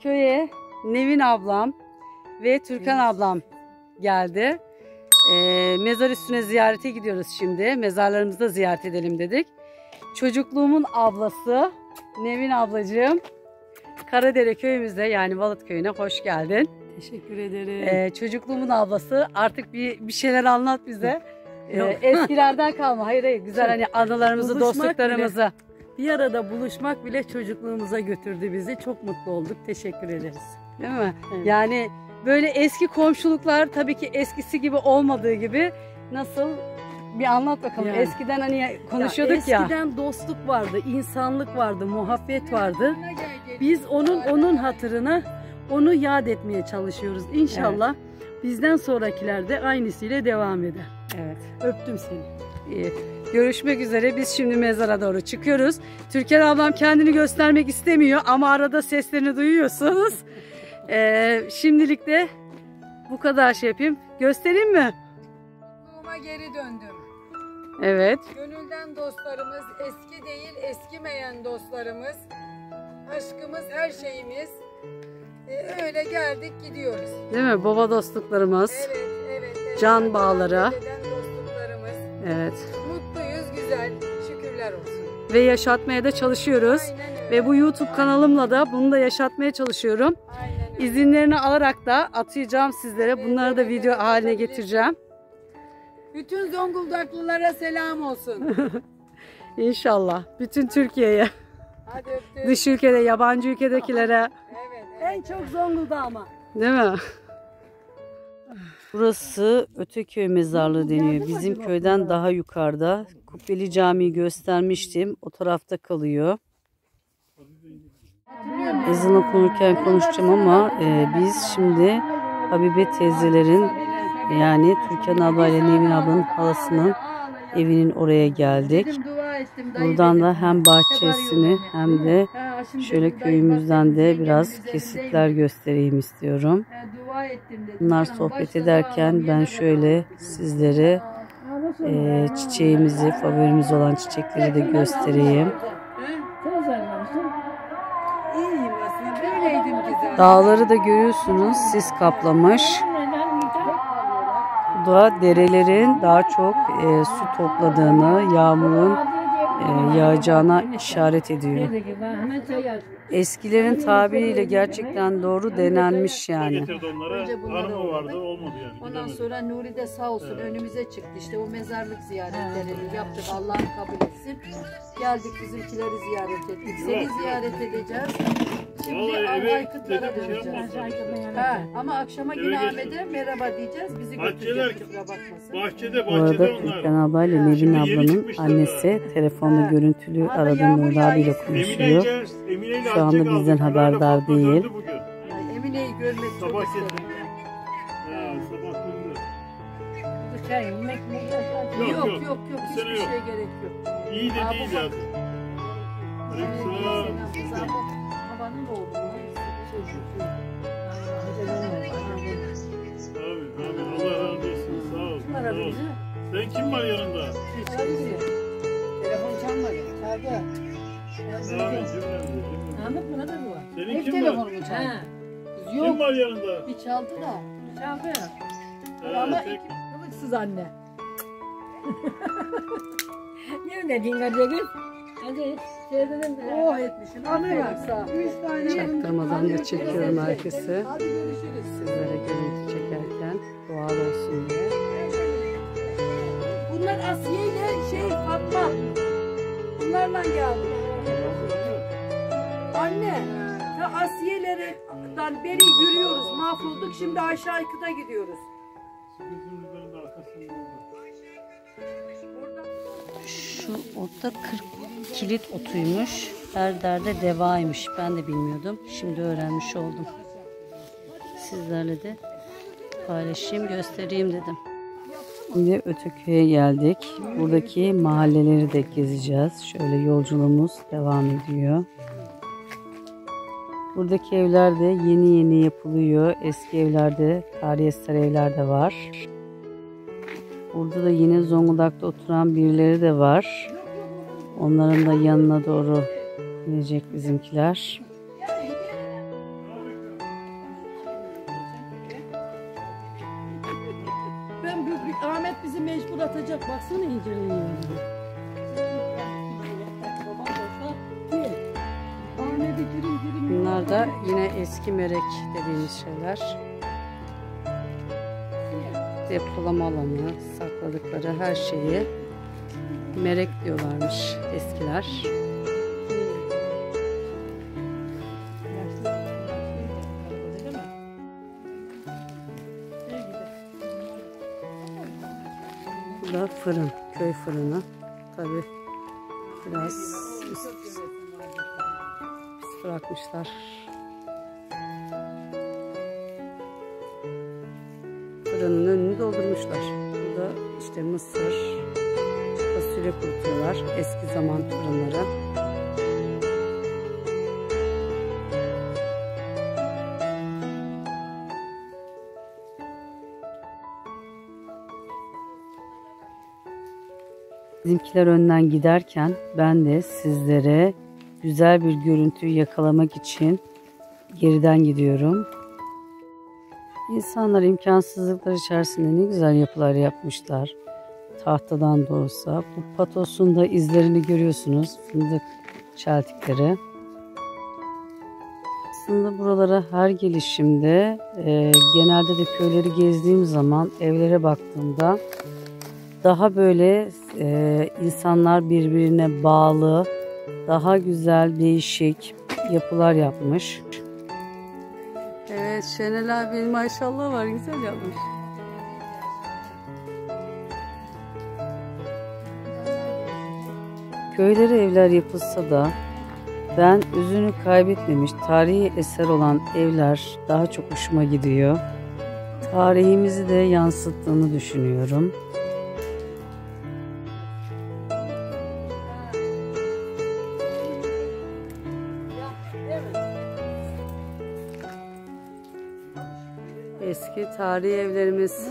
köye Nevin ablam ve Türkan ablam geldi. Mezar üstüne ziyarete gidiyoruz şimdi. Mezarlarımızı da ziyaret edelim dedik. Çocukluğumun ablası Nevin ablacığım Karadere köyümüzde, yani Balıt köyüne hoş geldin. Teşekkür ederim. Çocukluğumun ablası, artık bir şeyler anlat bize. Eskilerden kalma. Hayır güzel, hani anılarımızı, dostluklarımızı. Bir arada buluşmak bile çocukluğumuza götürdü bizi. Çok mutlu olduk. Teşekkür ederiz. Değil mi? Evet. Yani böyle eski komşuluklar tabii ki eskisi gibi olmadığı gibi, nasıl bir anlat bakalım. Yani. Eskiden hani konuşuyorduk ya. Eskiden dostluk vardı, insanlık vardı, muhabbet vardı. Biz onun hatırına onu yad etmeye çalışıyoruz. İnşallah bizden sonrakiler de aynısıyla devam eder. Evet. Öptüm seni. İyi. Görüşmek üzere. Biz şimdi mezara doğru çıkıyoruz. Türkan ablam kendini göstermek istemiyor ama arada seslerini duyuyorsunuz. Şimdilik de bu kadar şey yapayım. Göstereyim mi? Çocukluğuma geri döndüm. Evet. Gönülden dostlarımız, eski değil eskimeyen dostlarımız, aşkımız, her şeyimiz. Öyle geldik gidiyoruz. Değil mi? Baba dostluklarımız. Evet. Can bağları. Dededen dostluklarımız. Evet. Mutluyuz, güzel. Şükürler olsun. Ve yaşatmaya da çalışıyoruz. Aynen öyle. Ve bu YouTube kanalımla da bunu da yaşatmaya çalışıyorum. Aynen öyle. İzinlerini alarak da atacağım sizlere. Bunları da video haline getireceğim. Bütün Zonguldaklılara selam olsun. İnşallah. Bütün Türkiye'ye. Hadi öptüm. Dış ülkede, yabancı ülkedekilere. Evet. En çok Zonguldak ama. Değil mi? Burası Öteköy mezarlığı deniyor. Bizim köyden daha yukarıda. Kubbeli Camii'yi göstermiştim. O tarafta kalıyor. Ezan okunurken konuşacağım ama biz şimdi Habibe teyzelerin, yani Türkan abla ile Nevin ablanın halasının evinin oraya geldik. Buradan da hem bahçesini hem de şöyle köyümüzden de biraz kesitler göstereyim istiyorum. Bunlar sohbet ederken ben şöyle sizlere çiçeğimizi, favorimiz olan çiçekleri de göstereyim. Dağları da görüyorsunuz, sis kaplamış. Bu da derelerin daha çok su topladığını, yağmurun yağacağına işaret ediyor. Eskilerin tabiriyle gerçekten doğru denenmiş yani. Önce bunları vardı, olmadı yani. Ondan sonra Nuri de sağ olsun önümüze çıktı. İşte o mezarlık ziyaretlerini yaptık. Allah'ım kabul etsin. Geldik, bizimkileri ziyaret ettik. Seni ziyaret edeceğiz. Şimdi Aykıtlara döneceğiz. Ama akşama yine Ahmet'e merhaba diyeceğiz. Bizi götürecek, kusura bakmasın. Bu arada Türkan abla ile Nevin ablanın annesi telefonda görüntülü aradığım Nuri abiyle konuşuyor. Şu anda bizden haberdar değil. Emine'yi görmek çok isterim. Yok. Hiçbir şeye gerek yok. İyi de değil ya. Babanın oğlu. Abi Allah razı olsun. Sağ ol. Sen kim var yanında? Telefon çalmadı. Çaldı. Ahmet buna da bu var. Senin Hep kim var? telefonumu çaldı. Kim Yok. var yanında? Bir çaldı da. Çaldı. Ama kılıksız anne. Ne öyle dinlediniz? Hadi dedim. Oh etmişsin. Aferin sağ. 3 tane. Çaktırmadan da çekiyorum herkesi. Hadi görüşürüz. Sizlere görüntü çekerken doğal olsun diye. Bunlar Asiye ile Fatma. Bunlarla geldi. Anne, ya Asiye'lerden beri yürüyoruz, mahvolduk. Şimdi aşağı Aykıt'a gidiyoruz. Şu otta 40 kilit otuymuş. Her derde devaymış. Ben de bilmiyordum. Şimdi öğrenmiş oldum. Sizlerle de paylaşayım, göstereyim dedim. Şimdi Öteköy'e geldik. Buradaki mahalleleri de gezeceğiz. Şöyle yolculuğumuz devam ediyor. Buradaki evler de yeni yapılıyor. Eski evlerde, tarihi eser evler de var. Burada da yine Zonguldak'ta oturan birileri de var. Onların da yanına doğru inecek bizimkiler. Ahmet bizi mecbur atacak. Baksana inceleyin yani. Bunlar da yine eski merek dediğimiz şeyler. Depolama alanı, sakladıkları her şeyi merek diyorlarmış eskiler. Bu da fırın, köy fırını. Tabii biraz pis bırakmışlar. Fırının önünü doldurmuşlar. Burada işte mısır, fasulye kurutuyorlar. Eski zaman fırınları. Bizimkiler önden giderken ben de sizlere güzel bir görüntü yakalamak için geriden gidiyorum. İnsanlar imkansızlıklar içerisinde ne güzel yapılar yapmışlar. Tahtadan da olsa. Bu patosun da izlerini görüyorsunuz. Fındık çeltikleri. Aslında buralara her gelişimde genelde de köyleri gezdiğim zaman evlere baktığımda daha böyle insanlar birbirine bağlı, daha güzel, değişik yapılar yapmış. Evet, Şenel abinin maşallah var, güzel yapmış. Köylere evler yapılsa da ben özünü kaybetmemiş tarihi eser olan evler daha çok hoşuma gidiyor. Tarihimizi de yansıttığını düşünüyorum. Eski tarihi evlerimiz.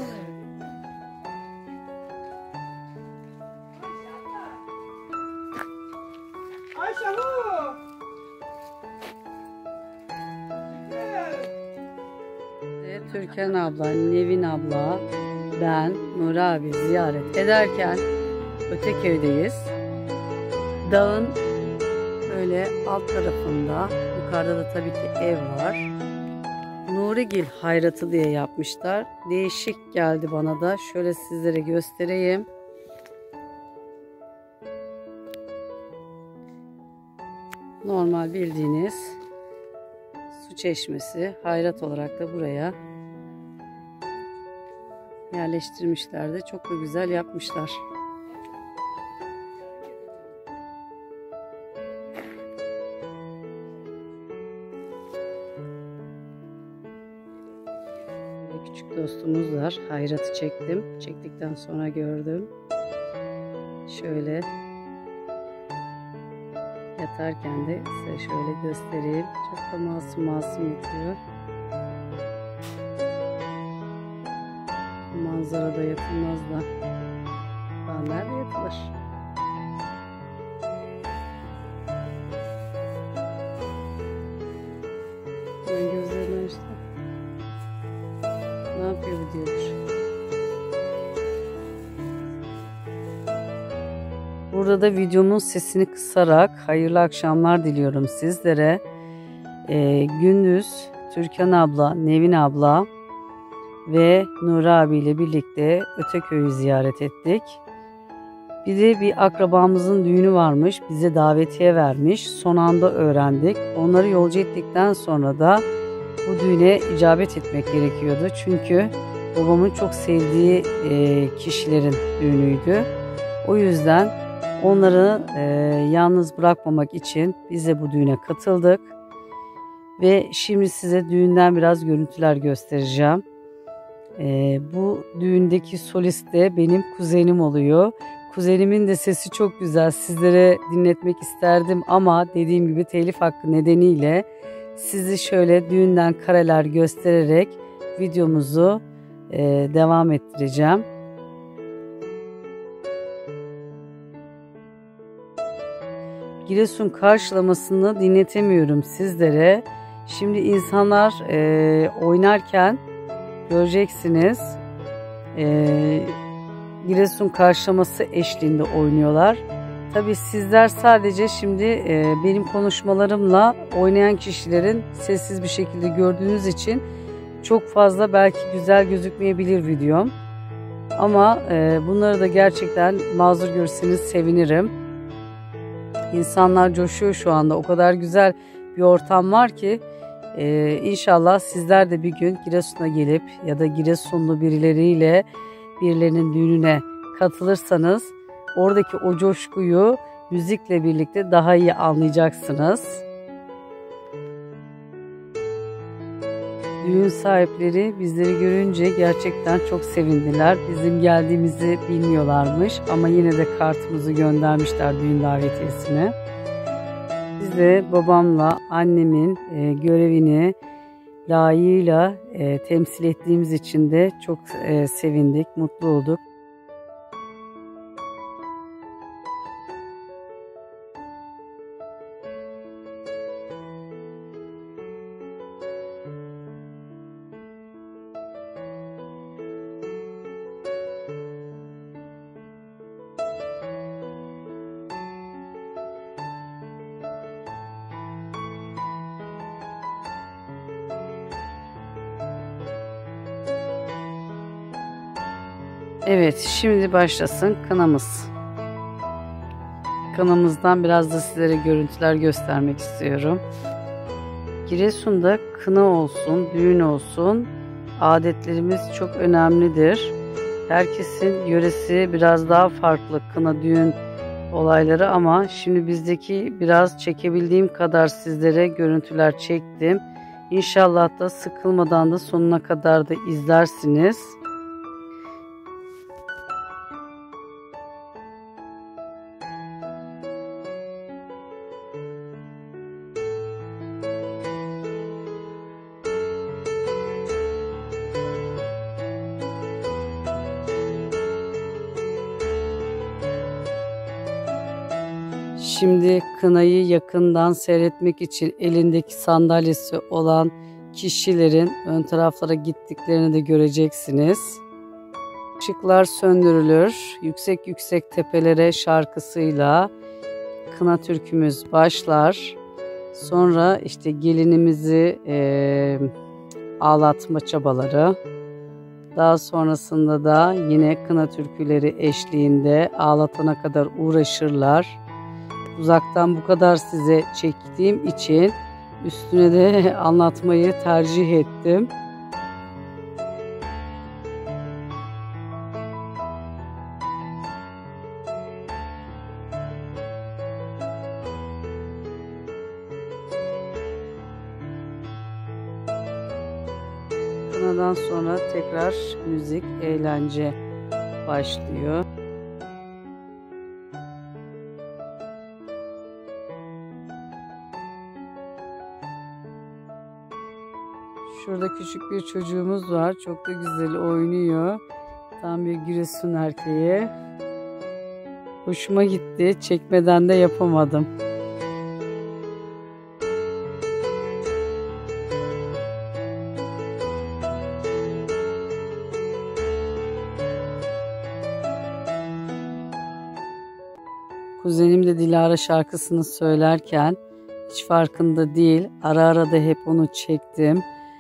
Türkan abla, Nevin abla, ben, Nur abi ziyaret ederken Öteköy'deyiz. Dağın böyle alt tarafında, yukarıda da tabii ki ev var. Nurigil hayratı diye yapmışlar. Değişik geldi bana da. Şöyle sizlere göstereyim. Normal bildiğiniz su çeşmesi. Hayrat olarak da buraya yerleştirmişlerdi. Çok da güzel yapmışlar. Küçük dostumuz var. Hayratı çektim. Çektikten sonra gördüm. Şöyle yatarken de size şöyle göstereyim. Çok da masum masum yatıyor. Bu manzarada yatılmaz da daha nerede yatılır? Ben gözlerini açtım. Ne yapıyor bu diyordur. Burada da videomun sesini kısarak hayırlı akşamlar diliyorum sizlere. Gündüz Türkan abla, Nevin abla ve Nur abiyle birlikte Öteköy'ü ziyaret ettik. Bir de bir akrabamızın düğünü varmış. Bize davetiye vermiş. Son anda öğrendik. Onları yolcu ettikten sonra da bu düğüne icabet etmek gerekiyordu. Çünkü babamın çok sevdiği kişilerin düğünüydü. O yüzden onları yalnız bırakmamak için biz de bu düğüne katıldık. Ve şimdi size düğünden biraz görüntüler göstereceğim. Bu düğündeki solist de benim kuzenim oluyor. Kuzenimin de sesi çok güzel. Sizlere dinletmek isterdim ama dediğim gibi telif hakkı nedeniyle sizi şöyle düğünden kareler göstererek videomuzu devam ettireceğim. Giresun karşılamasını dinletemiyorum sizlere. Şimdi insanlar oynarken göreceksiniz. Giresun karşılaması eşliğinde oynuyorlar. Tabii sizler sadece şimdi benim konuşmalarımla oynayan kişilerin sessiz bir şekilde gördüğünüz için çok fazla belki güzel gözükmeyebilir videom. Ama bunları da gerçekten mazur görürseniz sevinirim. İnsanlar coşuyor şu anda. O kadar güzel bir ortam var ki inşallah sizler de bir gün Giresun'a gelip ya da Giresunlu birilerinin düğününe katılırsanız oradaki o coşkuyu müzikle birlikte daha iyi anlayacaksınız. Düğün sahipleri bizleri görünce gerçekten çok sevindiler. Bizim geldiğimizi bilmiyorlarmış ama yine de kartımızı göndermişler, düğün davetiyesini. Biz de babamla annemin görevini layığıyla temsil ettiğimiz için de çok sevindik, mutlu olduk. Evet, şimdi başlasın kınamız. Kınamızdan biraz da sizlere görüntüler göstermek istiyorum. Giresun'da kına olsun, düğün olsun, adetlerimiz çok önemlidir. Herkesin yöresi biraz daha farklı kına, düğün olayları ama şimdi bizdeki biraz çekebildiğim kadar sizlere görüntüler çektim. İnşallah da sıkılmadan da sonuna kadar da izlersiniz. Şimdi kınayı yakından seyretmek için elindeki sandalyesi olan kişilerin ön taraflara gittiklerini de göreceksiniz. Işıklar söndürülür. Yüksek yüksek tepelere şarkısıyla kına türkümüz başlar. Sonra işte gelinimizi ağlatma çabaları. Daha sonrasında da yine kına türküleri eşliğinde ağlatana kadar uğraşırlar. Uzaktan bu kadar size çektiğim için üstüne de anlatmayı tercih ettim. Kınadan sonra tekrar müzik, eğlence başlıyor. Şurada küçük bir çocuğumuz var. Çok da güzel oynuyor. Tam bir Giresun erkeği. Hoşuma gitti. Çekmeden de yapamadım. Kuzenim de Dilara şarkısını söylerken hiç farkında değil. Ara ara da hep onu çektim.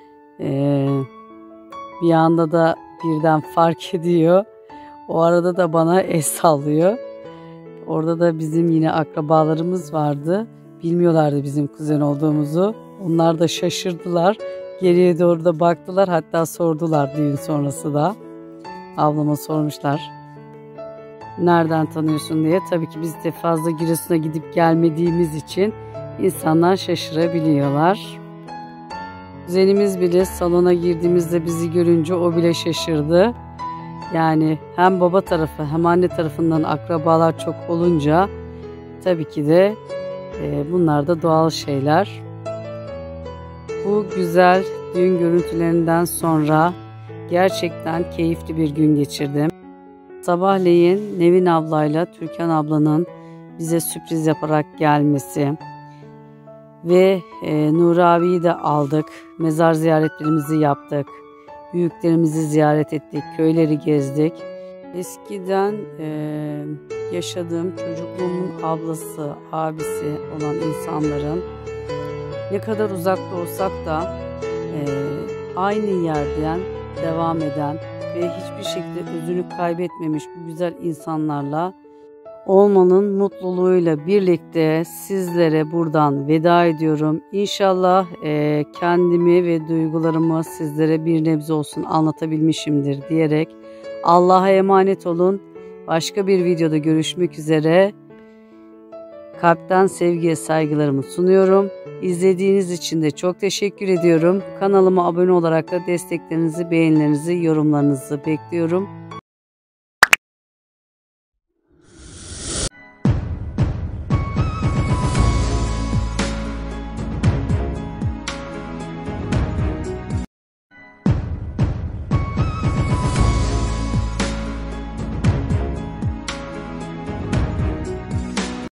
Bir anda da birden fark ediyor. O arada da bana el sallıyor. Orada da bizim yine akrabalarımız vardı. Bilmiyorlardı bizim kuzen olduğumuzu. Onlar da şaşırdılar. Geriye doğru da baktılar. Hatta sordular düğün sonrası da. Ablama sormuşlar. Nereden tanıyorsun diye. Tabii ki biz de fazla Giresun'a gidip gelmediğimiz için insanlar şaşırabiliyorlar. Kuzenimiz bile salona girdiğimizde bizi görünce o bile şaşırdı. Yani hem baba tarafı hem anne tarafından akrabalar çok olunca tabii ki de bunlar da doğal şeyler. Bu güzel düğün görüntülerinden sonra gerçekten keyifli bir gün geçirdim. Sabahleyin Nevin ablayla Türkan ablanın bize sürpriz yaparak gelmesi ve Nuri abiyi de aldık. Mezar ziyaretlerimizi yaptık. Büyüklerimizi ziyaret ettik. Köyleri gezdik. Eskiden yaşadığım çocukluğumun ablası, abisi olan insanların ne kadar uzakta olsak da aynı yerden devam eden ve hiçbir şekilde özünü kaybetmemiş bu güzel insanlarla olmanın mutluluğuyla birlikte sizlere buradan veda ediyorum. İnşallah kendimi ve duygularımı sizlere bir nebze olsun anlatabilmişimdir diyerek Allah'a emanet olun. Başka bir videoda görüşmek üzere. Kalpten sevgiye saygılarımı sunuyorum. İzlediğiniz için de çok teşekkür ediyorum. Kanalıma abone olarak da desteklerinizi, beğenilerinizi, yorumlarınızı bekliyorum.